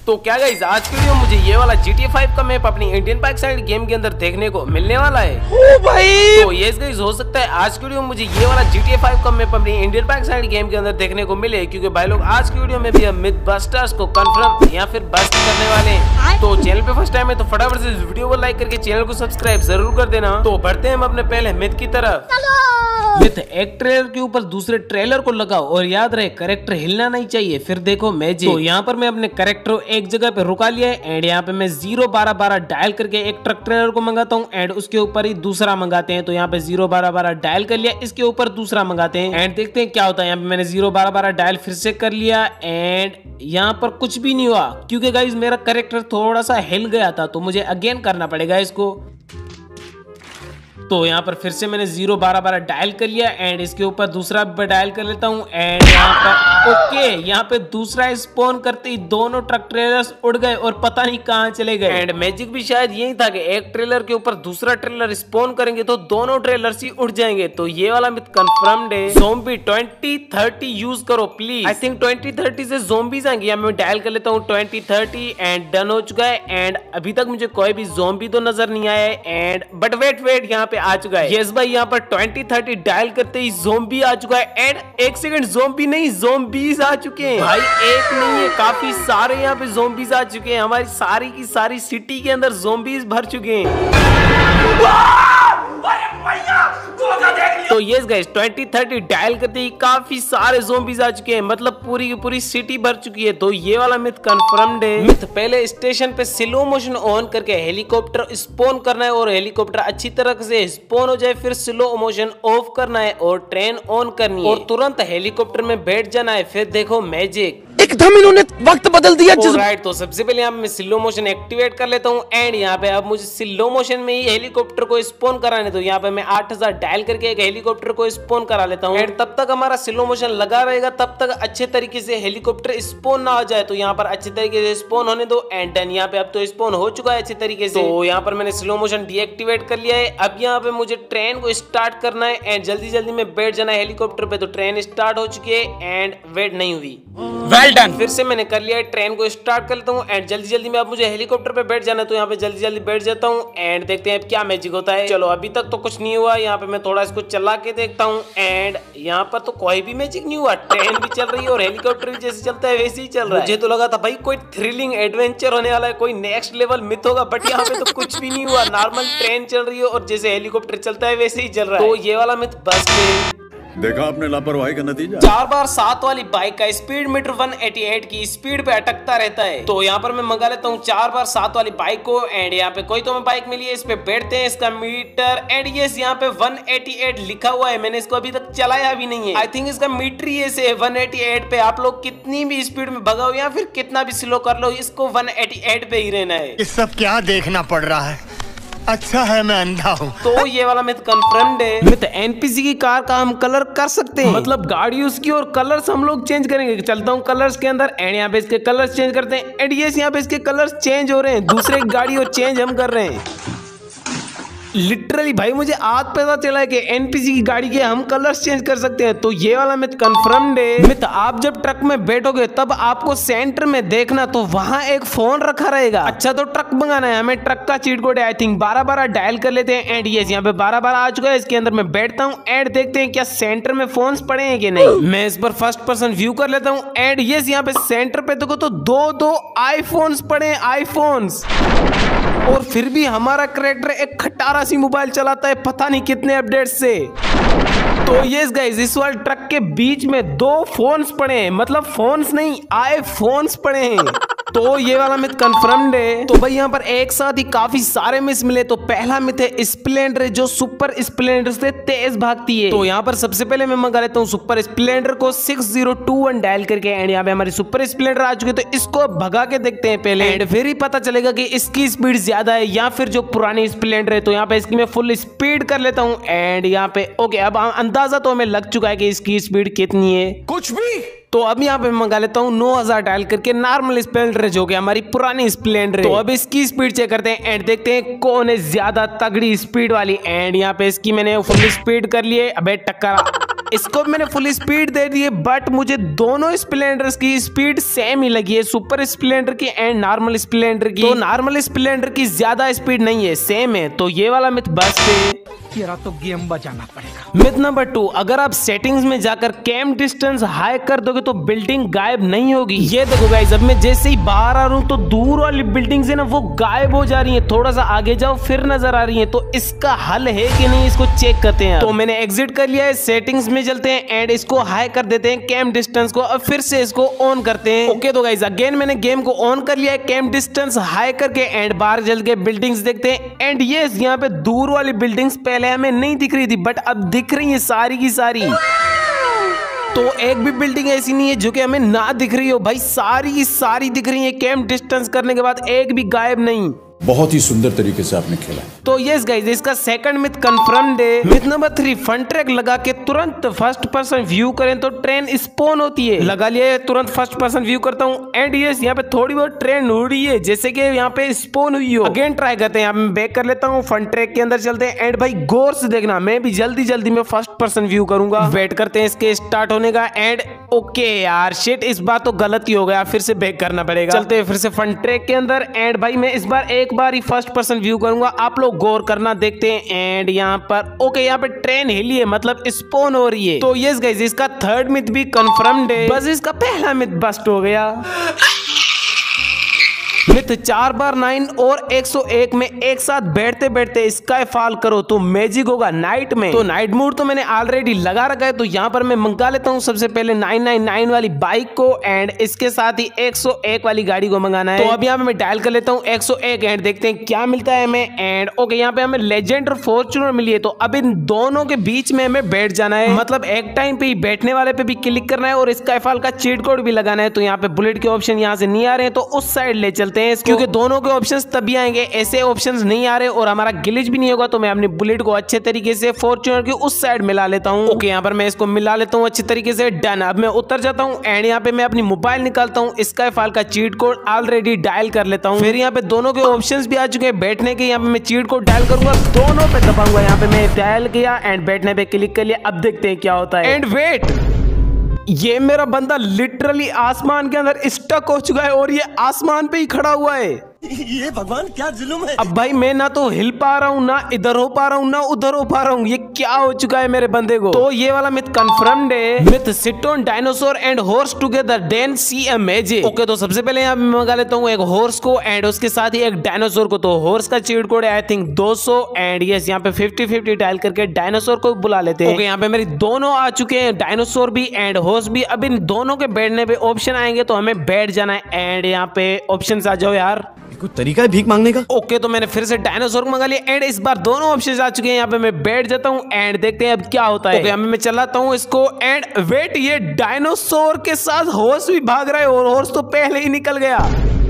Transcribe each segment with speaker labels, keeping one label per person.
Speaker 1: तो क्या गाइस, आज की वीडियो मुझे ये वाला GTA 5 का मैप अपनी इंडियन बाइकसाइड गेम के अंदर देखने को मिलने वाला है।
Speaker 2: ओ भाई
Speaker 1: तो ये गाइस हो सकता है आज की वीडियो में मुझे ये वाला GTA 5 का मैप अपनी इंडियन बाइकसाइड गेम के अंदर देखने को मिले, क्योंकि भाई लोग आज की वीडियो में भी हम मिथ बस्टर्स को कंफर्म या फिर बस्ट करने वाले हैं। तो चैनल पे फर्स्ट टाइम है तो फटाफट से इस वीडियो को लाइक करके चैनल को सब्सक्राइब जरूर कर देना। तो बढ़ते हैं हम अपने पहले मिथ की तरफ। मिथ, एक ट्रेलर के ऊपर दूसरे ट्रेलर को लगाओ और याद रहे करेक्टर हिलना नहीं चाहिए, फिर देखो मैजिक। तो यहाँ पर मैं अपने करेक्टर एक जगह पे रुका लिया है एंड यहाँ पे मैं 01212 डायल करके एक ट्रक ट्रेलर को मंगाता हूँ एंड उसके ऊपर ही दूसरा मंगाते हैं। तो यहाँ पे 01212 डायल कर लिया, इसके ऊपर दूसरा मंगाते हैं एंड देखते हैं क्या होता है। यहाँ पे मैंने 01212 डायल फिर से कर लिया एंड यहाँ पर कुछ भी नहीं हुआ, क्योंकि गाइस मेरा करेक्टर थोड़ा सा हिल गया था, तो मुझे अगेन करना पड़ेगा इसको। तो यहाँ पर फिर से मैंने 01212 डायल कर लिया एंड इसके ऊपर दूसरा डायल कर लेता हूँ एंड यहाँ पर ओके, यहाँ पे दूसरा स्पॉन करते ही दोनों ट्रक ट्रेलर्स उड़ गए और पता नहीं कहाँ चले गए। एंड मैजिक भी शायद यही था कि एक ट्रेलर के ऊपर दूसरा ट्रेलर स्पॉन करेंगे तो दोनों ट्रेलर्स ही उड़ जाएंगे। तो ये वाला मिथ कंफर्म्ड है। ज़ॉम्बी 2030 यूज करो प्लीज। आई थिंक 2030 से ज़ॉम्बीज आएंगे। यहाँ मैं डायल कर लेता हूँ 2030 एंड डन हो चुका है एंड अभी तक मुझे कोई भी ज़ॉम्बी तो नजर नहीं आया है एंड बट वेट यहाँ पे आ चुका है। यस भाई, यहाँ पर 2030 डायल करते ही ज़ॉम्बी आ चुका है एंड एक सेकंड, ज़ॉम्बी नहीं ज़ॉम्बीज आ चुके हैं भाई। एक नहीं है, काफी सारे यहाँ पे ज़ॉम्बीज आ चुके हैं। हमारी सारी की सारी सिटी के अंदर ज़ॉम्बीज भर चुके हैं। तो यस गाइस, 2030 डायल करते ही काफी सारे ज़ॉम्बीज आ चुके हैं, मतलब पूरी की पूरी सिटी भर चुकी है। तो ये वाला मिथ कंफर्म्ड है। मिथ, पहले स्टेशन पे स्लो मोशन ऑन करके हेलीकॉप्टर स्पॉन करना है और हेलीकॉप्टर अच्छी तरह से स्पॉन हो जाए, फिर स्लो मोशन ऑफ करना है और ट्रेन ऑन करनी है और तुरंत हेलीकॉप्टर में बैठ जाना है, फिर देखो मैजिक।
Speaker 2: एकदम इन्होंने वक्त बदल दिया।
Speaker 1: राइट, तो सबसे पहले यहाँ पे मैं स्लो मोशन एक्टिवेट कर लेता हूँ एंड यहाँ पे अब मुझे स्लो मोशन में ही हेलीकॉप्टर को स्पॉन कराने। तो यहाँ पे मैं 8000 डायल करके एक हेलीकॉप्टर को स्पॉन करा लेता हूँ एंड तब तक हमारा स्लो मोशन लगा रहेगा, तब तक अच्छे तरीके से हेलीकॉप्टर स्पॉन ना हो जाए। तो यहाँ पर अच्छे तरीके से स्पॉन होने दो एंड डन। यहाँ पे अब तो स्पॉन हो चुका है अच्छे तरीके से। तो यहाँ पर मैंने स्लो मोशन डीएक्टिवेट कर लिया है। अब यहाँ पे मुझे ट्रेन को स्टार्ट करना है एंड जल्दी जल्दी में बैठ जाना है हेलीकॉप्टर पे। तो ट्रेन स्टार्ट हो चुकी है एंड वेट नहीं हुई।
Speaker 2: Well done.
Speaker 1: फिर से मैंने कर लिया है, ट्रेन को स्टार्ट कर लेता हूँ एंड जल्दी जल्दी में अब मुझे हेलीकॉप्टर पे बैठ जाना है। तो यहाँ पे जल्दी जल्दी बैठ जाता हूँ एंड देखते हैं अब क्या मैजिक होता है। चलो अभी तक तो कुछ नहीं हुआ। यहाँ पे मैं थोड़ा इसको चला के देखता हूँ एंड यहाँ पर तो कोई भी मैजिक नहीं हुआ। ट्रेन भी चल रही है और हेलीकॉप्टर भी जैसे चलता है वैसे ही चल रहा है। मुझे तो लगा था भाई कोई थ्रिलिंग एडवेंचर होने वाला है, कोई नेक्स्ट लेवल मिथ होगा, बट यहाँ पे तो कुछ भी नहीं हुआ। नॉर्मल ट्रेन चल रही है और जैसे हेलीकॉप्टर चलता है वैसे ही चल रहा है। तो ये वाला मिथ बस है।
Speaker 3: देखा आपने लापरवाही का नतीजा।
Speaker 1: 4x7 वाली बाइक का स्पीड मीटर 188 की स्पीड पे अटकता रहता है। तो यहाँ पर मैं मंगा लेता हूँ 4x7 वाली बाइक को एंड यहाँ पे कोई तो मैं बाइक मिली है, इस पे बैठते हैं। इसका मीटर एंड यस यहाँ पे 188 लिखा हुआ है। मैंने इसको अभी तक चलाया भी नहीं है। आई थिंक इसका मीटर ही ऐसे 188 पे। आप लोग कितनी भी स्पीड में भगाओ या फिर कितना भी स्लो कर लो, इसको 188 पे ही रहना है।
Speaker 4: ये सब क्या देखना पड़ रहा है? अच्छा है मैं अंधा हूँ।
Speaker 1: तो ये वाला मिथ कंफर्म्ड है। मिथ, एनपीसी की कार का हम कलर कर सकते हैं, मतलब गाड़ी उसकी और कलर्स हम लोग चेंज करेंगे। चलता हूँ कलर्स के अंदर एंड यहाँ पे इसके कलर्स चेंज करते हैं एंड यस यहाँ पे इसके कलर्स चेंज हो रहे हैं। दूसरे गाड़ी और चेंज हम कर रहे हैं। लिटरली भाई मुझे आज पता चला है कि एनपीसी की गाड़ी के हम कलर्स चेंज कर सकते हैं। तो ये वाला मिथ कंफर्म्ड है। मिथ, आप जब ट्रक में बैठोगे तब आपको सेंटर में देखना, तो वहां एक फोन रखा रहेगा। अच्छा, तो ट्रक मंगाना है हमें। ट्रक का चीट कोड है आई थिंक 1212 डायल कर लेते हैं एंड यस यहाँ पे 1212 आ चुका है। इसके अंदर मैं बैठता हूँ एंड देखते हैं क्या सेंटर में फोन्स पड़े हैं कि नहीं। मैं इस पर फर्स्ट पर्सन व्यू कर लेता हूँ एंड यस यहाँ पे सेंटर पे देखो तो दो आईफोन्स पड़े हैं, आईफोन्स। और फिर भी हमारा कैरेक्टर एक खटारा सी मोबाइल चलाता है, पता नहीं कितने अपडेट से। तो यस गाइस, इस वाले ट्रक के बीच में 2 फोन्स पड़े हैं, मतलब फोन्स नहीं आईफोन्स पड़े हैं। तो ये वाला मिथ कंफर्म्ड है। तो भाई यहाँ पर एक साथ ही काफी सारे मिथ मिले। तो पहला मिथ है स्प्लेंडर, जो सुपर स्प्लेंडर से तेज भागती है। तो यहाँ पर सबसे पहले मैं मंगा लेता हूँ सुपर स्प्लेंडर को 6021 डायल करके एंड यहाँ पे हमारी सुपर स्प्लेंडर आ चुकी है। तो इसको भगा के देखते हैं पहले एंड फिर ही पता चलेगा कि इसकी स्पीड ज्यादा है या फिर जो पुरानी स्प्लेंडर है। तो यहाँ पे इसकी मैं फुल स्पीड कर लेता हूँ एंड यहाँ पे ओके, अब अंदाजा तो हमें लग चुका है कि इसकी स्पीड कितनी है।
Speaker 2: कुछ भी।
Speaker 1: तो अब यहाँ पे मंगा लेता हूँ 9000 डायल करके नॉर्मल स्प्लेंडर, जो कि हमारी पुरानी स्प्लेंडर है। तो अब इसकी स्पीड चेक करते हैं एंड देखते हैं कौन है ज्यादा तगड़ी स्पीड वाली। एंड यहाँ पे इसकी मैंने फुल स्पीड कर ली है। अबे टक्कर इसको मैंने फुल स्पीड दे दी है, बट मुझे दोनों स्प्लेंडर्स की स्पीड सेम ही लगी है, सुपर स्प्लेंडर की एंड नॉर्मल स्प्लेंडर की। तो नॉर्मल स्प्लेंडर की ज्यादा स्पीड नहीं है, सेम है। तो ये वाला मिथ बस है,
Speaker 2: तेरा तो गेम बजाना पड़ेगा।
Speaker 1: मिथ नंबर 2, अगर आप सेटिंग्स में जाकर कैम डिस्टेंस हाई कर दोगे तो बिल्डिंग गायब नहीं होगी। ये देखो गाइस, अब मैं जैसे ही बाहर आ रहा हूँ तो दूर वाली बिल्डिंग से ना वो गायब हो जा रही है, थोड़ा सा आगे जाओ फिर नजर आ रही है। तो इसका हल है कि नहीं, इसको चेक करते हैं। तो मैंने एग्जिट कर लिया है, सेटिंग्स में चलते हैं एंड इसको हाई कर देते हैं कैम डिस्टेंस को, अब फिर से इसको ऑन करते हैं। ओके तो गाइस अगेन मैंने गेम को ऑन कर लिया है कैम डिस्टेंस हाई करके एंड बाहर चल के बिल्डिंग्स देखते हैं। एंड ये यहाँ पे दूर वाली बिल्डिंग्स पहले हमें नहीं दिख रही थी, बट अब दिख रही है सारी की सारी। तो एक भी बिल्डिंग ऐसी नहीं है जो कि हमें ना दिख रही हो भाई, सारी की सारी दिख रही है कैम डिस्टेंस करने के बाद, एक भी गायब नहीं।
Speaker 3: बहुत ही सुंदर तरीके से आपने खेला।
Speaker 1: तो यस गाइस, इसका सेकंड मिथ कंफर्म्ड है। मिथ नंबर 3, फन ट्रैक लगा के तुरंत फर्स्ट पर्सन व्यू करें तो ट्रेन स्पॉन होती है। लगा लिया है, तुरंत फर्स्ट पर्सन व्यू करता हूँ एंड यस यहाँ पे थोड़ी बहुत ट्रेन उड़ रही है जैसे कि यहाँ पे स्पॉन हुई हो। अगेन ट्राई करते हैं, यहाँ पे बैक कर लेता हूँ, फन ट्रैक के अंदर चलते हैं एंड भाई गौर से देखना, मैं भी जल्दी जल्दी में फर्स्ट पर्सन व्यू करूंगा। वेट करते हैं इसके स्टार्ट होने का एंड ओके यार शिट, इस बार तो गलत ही हो गया, फिर से बैक करना पड़ेगा। चलते हैं फिर से फन ट्रैक के अंदर एंड भाई मैं इस बार एक बार ही फर्स्ट पर्सन व्यू करूंगा, आप लोग गौर करना देखते हैं। एंड यहाँ पर ओके, यहाँ पे ट्रेन हिली है मतलब स्पॉन हो रही है। तो यस गाइस, इसका थर्ड मिथ भी कंफर्म्ड है, बस इसका पहला मिथ बस्ट हो गया। मिथ 4x9 और 101 में एक साथ बैठते बैठते स्काई फॉल करो तो मैजिक होगा नाइट में। तो नाइट मोड तो मैंने ऑलरेडी लगा रखा है, तो यहाँ पर मैं मंगा लेता हूँ सबसे पहले 999 वाली बाइक को एंड इसके साथ ही 101 वाली गाड़ी को मंगाना है। तो अब यहाँ पे मैं डायल कर लेता हूँ 101 एंड देखते हैं क्या मिलता है हमें। एंड ओके, यहाँ पे हमें लेजेंड और फॉर्च्यूनर मिली है, तो अब इन दोनों के बीच में हमें बैठ जाना है, मतलब एक टाइम पे ही बैठने वाले पे भी क्लिक करना है और स्काई फॉल का चीट कोड भी लगाना है। तो यहाँ पे बुलेट के ऑप्शन यहाँ से नहीं आ रहे हैं, तो उस साइड ले चलते हैं क्योंकि दोनों के ऑप्शंस तभी आएंगे, ऐसे ऑप्शंस नहीं आ रहे और हमारा ग्लिच भी नहीं होगा। तो मैं अपनी बुलेट को अच्छे तरीके से फॉर्च्यूनर की उस साइड मिला लेता हूँ। ओके, यहाँ पर मैं इसको मिला लेता हूँ अच्छे तरीके से, डन। अब मैं उतर जाता हूँ एंड यहाँ पे मैं अपनी मोबाइल निकालता हूँ, स्काई फॉल का चीट कोड ऑलरेडी डायल कर लेता हूँ। फिर यहाँ पे दोनों के ऑप्शंस भी आ चुके हैं बैठने के, यहाँ पे मैं चीट कोड डायल करूंगा, दोनों पे दबाऊंगा। यहाँ पे मैं डायल किया एंड बैठने पे क्लिक कर लिया, अब देखते हैं क्या होता है। एंड वेट, ये मेरा बंदा लिटरली आसमान के अंदर स्टक हो चुका है और ये आसमान पे ही खड़ा हुआ है।
Speaker 4: ये भगवान क्या जुल्म है।
Speaker 1: अब भाई मैं ना तो हिल पा रहा हूँ, ना इधर हो पा रहा हूँ, ना उधर हो पा रहा हूँ, ये क्या हो चुका है मेरे बंदे को। तो ये वाला मिथ कंफर्म्ड है। Myth sit on dinosaur and horse together then see a magic. Okay, तो सबसे पहले यहाँ पे मंगा लेता हूँ एक हॉर्स को एंड उसके साथ ही एक डायनासोर को। तो हॉर्स का चीट कोड है आई थिंक 200 एंड यस यहाँ पे 50-50 डायल करके डायनासोर को बुला लेते हैं। ओके, यहाँ पे मेरी दोनों आ चुके हैं, डायनासोर भी एंड हॉर्स भी। अब इन दोनों के बैठने पे ऑप्शन आएंगे तो हमें बैठ जाना है एंड यहाँ पे ऑप्शन आ जाओ यार,
Speaker 4: कोई तरीका है भीख मांगने का।
Speaker 1: ओके, तो मैंने फिर से डायनासोर मंगा लिया एंड इस बार दोनों ऑप्शंस आ चुके हैं। यहाँ पे मैं बैठ जाता हूँ एंड देखते हैं अब क्या होता है। ओके, मैं चलाता हूँ इसको एंड वेट, ये डायनासोर के साथ हॉर्स भी भाग रहा है और हॉर्स तो पहले ही निकल गया।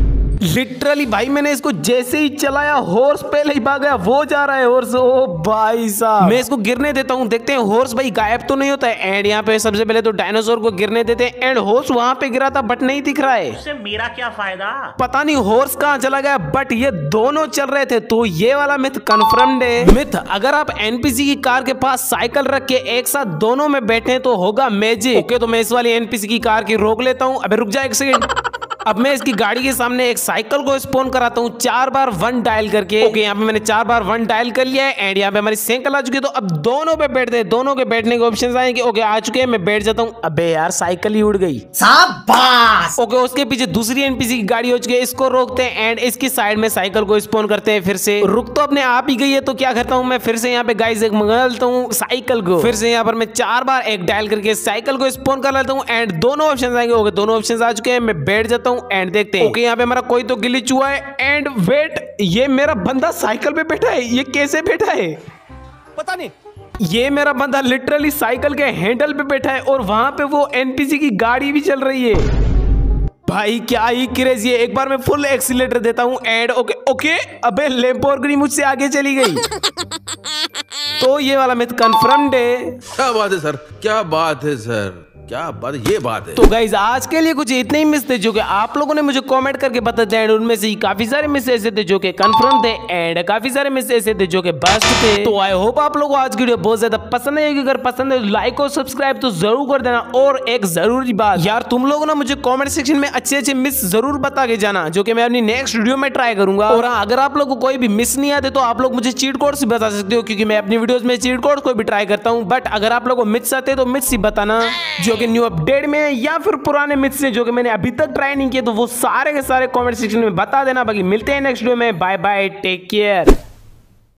Speaker 1: लिटरली भाई मैंने इसको जैसे ही चलाया हॉर्स पहले ही भाग गया, वो जा रहा है हॉर्स। ओ भाई साहब, मैं इसको गिरने देता हूँ, देखते हैं हॉर्स भाई गायब तो नहीं होता है। एंड यहाँ पे सबसे पहले तो डायनासोर को गिरने देते हैं एंड हॉर्स वहां पे गिरा था बट नहीं दिख रहा है।
Speaker 5: उससे मेरा क्या फायदा,
Speaker 1: पता नहीं हॉर्स कहाँ चला गया, बट ये दोनों चल रहे थे। तो ये वाला मिथ कंफर्म्ड है। मिथ, अगर आप एनपीसी की कार के पास साइकिल रख के एक साथ दोनों में बैठे तो होगा मैजिक। ओके, तो मैं इस वाली एनपीसी की कार की रोक लेता हूँ। अबे रुक जा एक सेकंड। अब मैं इसकी गाड़ी के सामने एक साइकिल को स्पॉन कराता हूँ 4x1 डायल करके। ओके, यहाँ पे मैंने 4x1 डायल कर लिया है एंड यहाँ पे हमारी साइकिल आ चुकी है। तो अब दोनों पे बैठते हैं, दोनों के बैठने के ऑप्शंस आएंगे। ओके, आ चुके हैं, मैं बैठ जाता हूँ। अबे यार साइकिल ही उड़ गई। शाबाश। ओके, उसके पीछे दूसरी एनपीसी की गाड़ी हो चुकी है, इसको रोकते हैं एंड इसकी साइड में साइकिल को स्पॉन करते हैं। फिर से रुक तो अपने आप ही गई है, तो क्या करता हूँ मैं फिर से यहाँ पे गाइस एक मंगा लेता हूँ साइकिल को। फिर से यहाँ पर मैं 4 बार एक डायल करके साइकिल को स्पॉन कर लेता हूँ एंड दोनों ऑप्शन आएंगे। ओके, दोनों ऑप्शन आ चुके हैं, मैं बैठ जाता हूँ एंड देखते हैं। ओके, यहाँ पे हमारा कोई तो ग्लिच हुआ है एंड वेट, ये मेरा बंदा साइकिल पे बैठा है, ये कैसे बैठा है
Speaker 2: पता नहीं।
Speaker 1: ये मेरा बंदा लिटरली साइकिल के हैंडल पे बैठा है और वहां पे वो एनपीसी की गाड़ी भी चल रही है। भाई क्या ही क्रेजी है। एक बार मैं फुल एक्सीलेटर देता हूँ एंड ओके, अबे लैम्बोर्गिनी मुझसे आगे चली गई। तो ये वाला मिथ कंफर्म्ड है।
Speaker 6: क्या बात है सर, क्या बात है सर,
Speaker 5: क्या बात, ये बात है।
Speaker 1: तो गाइज आज के लिए कुछ इतने ही मिस थे जो कि आप लोगों ने मुझे कमेंट करके बता दिया, एंड उनमें से ही काफी सारे मिस ऐसे थे जो कि कंफर्म थे एंड काफी सारे मिस ऐसे थे जो कि बेस्ट थे। तो आई होप आप लोगों को आज की वीडियो बहुत ज्यादा पसंद आएगी। अगर पसंद है तो लाइक और सब्सक्राइब तो जरूर कर देना। और एक जरूरी बात यार, तुम लोगों ने मुझे कॉमेंट सेक्शन में अच्छे अच्छे मिस जरूर बता के जाना, जो कि मैं अपनी नेक्स्ट वीडियो में ट्राई करूंगा। और हाँ, अगर आप लोगों को कोई भी मिस नहीं आते तो आप लोग मुझे चीट कोड्स भी बता सकते हो, क्योंकि मैं अपनी वीडियोस में चीट कोड को भी ट्राई करता हूं। बट अगर आप लोगों को मिथ्स आते तो मिथ्स ही बताना, जो कि न्यू अपडेट में है या फिर पुराने मिथ्स हैं जो कि मैंने अभी तक ट्राई नहीं किए, तो वो सारे के सारे कमेंट सेक्शन में बता देना। बाकी मिलते हैं नेक्स्ट वीडियो में। Bye bye, take care.